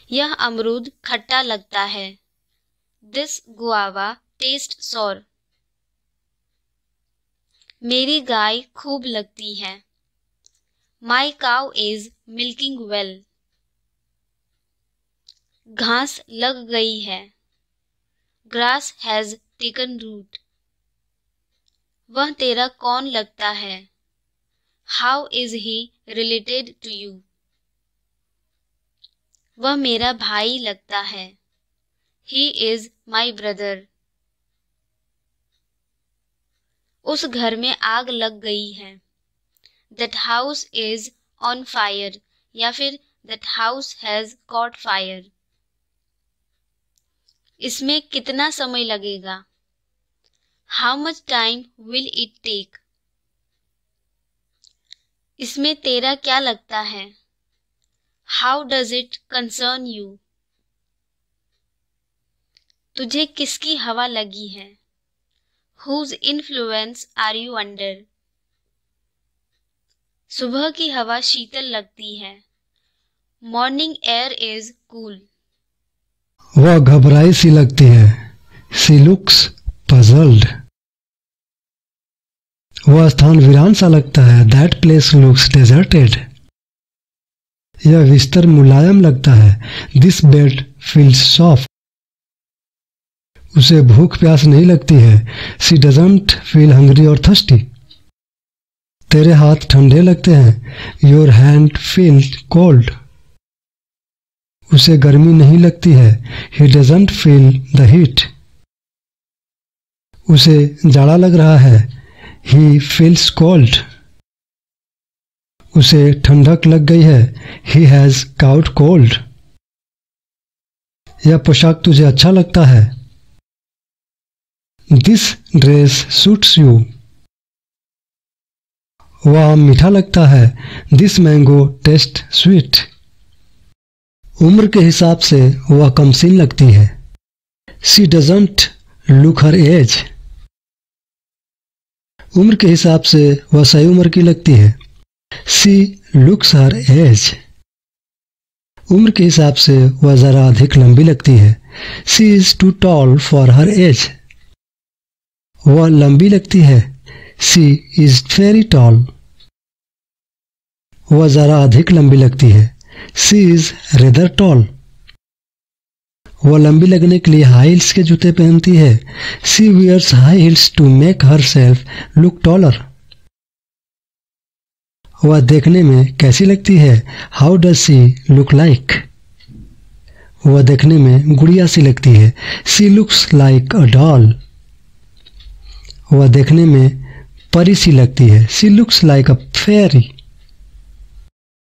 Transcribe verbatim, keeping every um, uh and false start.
यह अमरूद खट्टा लगता है। This guava taste sour। मेरी गाय खूब लगती है। My cow is milking well. घास लग गई है। Grass has taken root. वह तेरा कौन लगता है? How is he related to you? वह मेरा भाई लगता है। He is my brother. उस घर में आग लग गई है। That house is on fire या फिर that house has caught fire. इसमें कितना समय लगेगा? How much time will it take? इसमें तेरा क्या लगता है? How does it concern you? तुझे किसकी हवा लगी है? Whose influence are you under? सुबह की हवा शीतल लगती है। Morning air is cool। वह घबराई सी लगती है। She looks puzzled। वह स्थान वीरान सा लगता है। That place looks deserted। यह बिस्तर मुलायम लगता है। This bed feels soft। उसे भूख प्यास नहीं लगती है। She doesn't feel hungry or thirsty। तेरे हाथ ठंडे लगते हैं। Your hand feels cold। उसे गर्मी नहीं लगती है। He doesn't feel the heat। उसे जाड़ा लग रहा है। He feels cold। उसे ठंडक लग गई है। He has caught cold। यह पोशाक तुझे अच्छा लगता है। This dress suits you। वह आम मीठा लगता है। This mango tastes sweet। उम्र के हिसाब से वह कमसीन लगती है। She doesn't look her age। उम्र के हिसाब से वह सही उम्र की लगती है। She looks her age। उम्र के हिसाब से वह जरा अधिक लंबी लगती है। She is too tall for her age। वह लंबी लगती है। She is very tall। वह जरा अधिक लंबी लगती है। She is rather tall। वह लंबी लगने के लिए हाई हील्स के जूते पहनती है। She wears high heels to make herself look taller। वह देखने में कैसी लगती है? How does she look like? वह देखने में गुड़िया सी लगती है। She looks like a doll। वह देखने में परी सी लगती है। She looks like a fairy।